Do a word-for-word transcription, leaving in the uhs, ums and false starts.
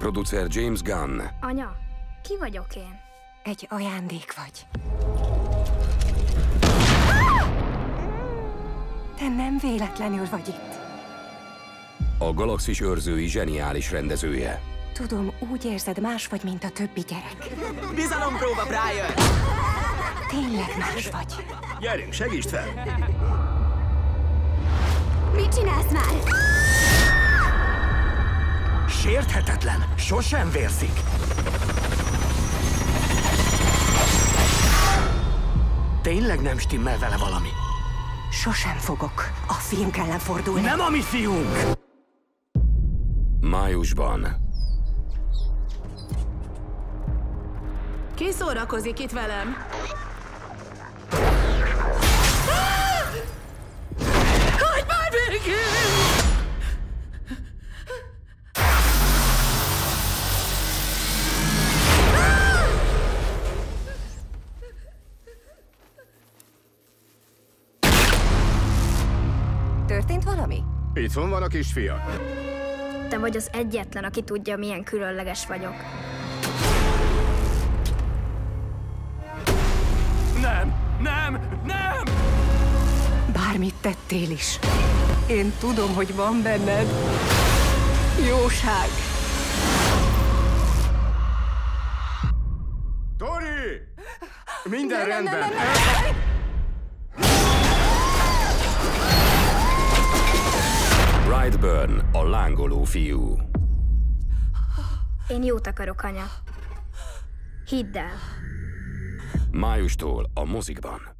Producer James Gunn. Anya, ki vagyok én? Egy ajándék vagy. Te nem véletlenül vagy itt. A Galaxis őrzői zseniális rendezője. Tudom, úgy érzed, más vagy, mint a többi gyerek. Bizalompróba, Brian! Tényleg más vagy. Gyerünk, segítsd fel! Mit csinálsz már? Sérthetetlen, sosem vérzik. Tényleg nem stimmel vele valami? Sosem fogok a fiunk ellen fordulni. Nem a mi fiunk! Májusban. Ki szórakozik itt velem? Hagyd már végül! Történt valami? Itthon van a kisfia. Te vagy az egyetlen, aki tudja, milyen különleges vagyok. Nem, nem, nem! Bármit tettél is. Én tudom, hogy van benned jóság. Tori! Minden Nem, nem, rendben. nem, nem, nem. Brightburn, a lángoló fiú. Én jót akarok, anya. Hidd el. Májustól a mozikban.